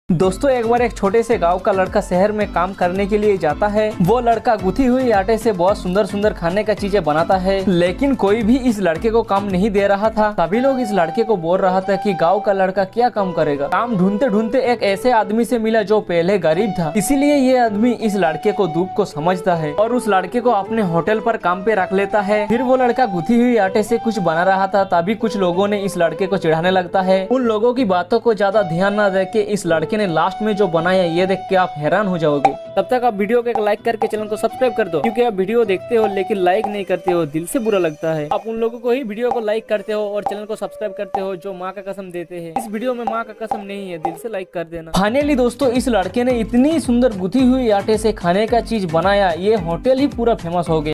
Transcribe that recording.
दोस्तों एक बार एक छोटे से गांव का लड़का शहर में काम करने के लिए जाता है। वो लड़का गुथी हुई आटे से बहुत सुंदर सुंदर खाने का चीजें बनाता है, लेकिन कोई भी इस लड़के को काम नहीं दे रहा था। सभी लोग इस लड़के को बोल रहा था कि गांव का लड़का क्या काम करेगा। काम ढूंढते ढूंढते एक ऐसे आदमी से मिला जो पहले गरीब था, इसीलिए ये आदमी इस लड़के को दुख को समझता है और उस लड़के को अपने होटल पर काम पे रख लेता है। फिर वो लड़का गुथी हुई आटे से कुछ बना रहा था, तभी कुछ लोगों ने इस लड़के को चिढ़ाने लगता है। उन लोगों की बातों को ज्यादा ध्यान न दे के इस लड़के ने लास्ट में जो बनाया ये देख के आप हैरान हो जाओगे। तब तक आप वीडियो को एक लाइक करके चैनल को सब्सक्राइब कर दो, क्योंकि आप वीडियो देखते हो लेकिन लाइक नहीं करते हो, दिल से बुरा लगता है। आप उन लोगों को ही वीडियो को लाइक करते हो और चैनल को सब्सक्राइब करते हो जो माँ का कसम देते हैं। इस वीडियो में माँ का कसम नहीं है, दिल से लाइक कर देना। फाइनली दोस्तों इस लड़के ने इतनी सुंदर गुथी हुई आटे से खाने का चीज बनाया, ये होटल ही पूरा फेमस हो गया।